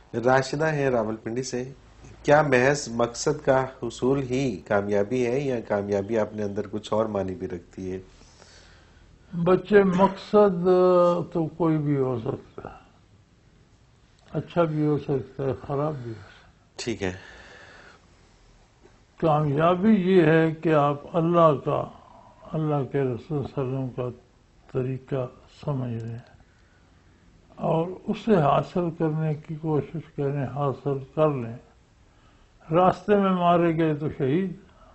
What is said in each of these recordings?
راشدہ ہے راولپنڈی سے. کیا محض مقصد کا حصول ہی کامیابی ہے یا کامیابی اپنے اندر کچھ اور معنی بھی رکھتی ہے؟ بچے مقصد تو کوئی بھی ہو سکتا ہے، اچھا بھی ہو سکتا ہے، خراب بھی ہو سکتا ہے. ٹھیک ہے. کامیابی یہ ہے کہ آپ اللہ کے رسول صلی اللہ علیہ وسلم کا طریقہ سمجھ رہے ہیں اور اسے حاصل کرنے کی کوشش کریں، حاصل کر لیں. راستے میں مارے گئے تو شہید،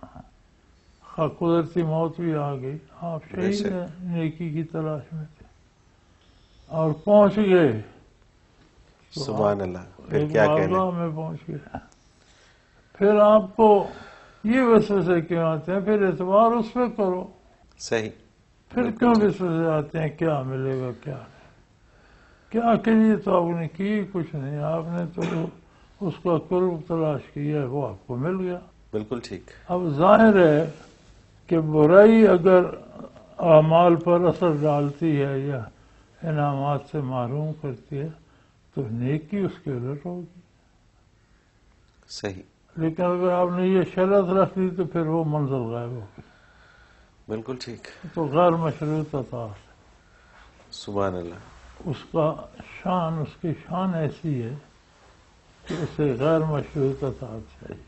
قدرتی موت بھی آ گئی، آپ شہید ہیں، نیکی کی تلاش میں تھے اور پہنچ گئے تو سبحان اللہ. پھر ایک کیا کہنے. بارگاہ میں پہنچ گئے. پھر آپ کو یہ وسوسے کیوں آتے ہیں؟ پھر اعتبار اس پہ کرو. صحیح. پھر کیوں وسوسے آتے ہیں؟ کیا ملے گا، کیا نہیں. کیا کے لیے تو آپ نے کی کچھ نہیں، آپ نے تو اس کا قرب تلاش کیا ہے، وہ آپ کو مل گیا. بالکل ٹھیک. اب ظاہر ہے کہ برائی اگر اعمال پر اثر ڈالتی ہے یا انعامات سے محروم کرتی ہے تو نیکی اس کے الٹ ہوگی. صحیح. لیکن اگر آپ نے یہ شرط رکھ لی تو پھر وہ منزل غائب ہوگی. بالکل ٹھیک. تو غیر مشروط عطا سبحان اللہ. اس کی شان ایسی ہے کہ اسے غیر مشروط عطا چاہیے.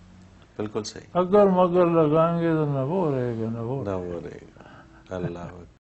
بالکل صحیح. اگر مگر لگائیں گے تو نہ وہ رہے گا نہ وہ نہ وہ رہے گا. اللہ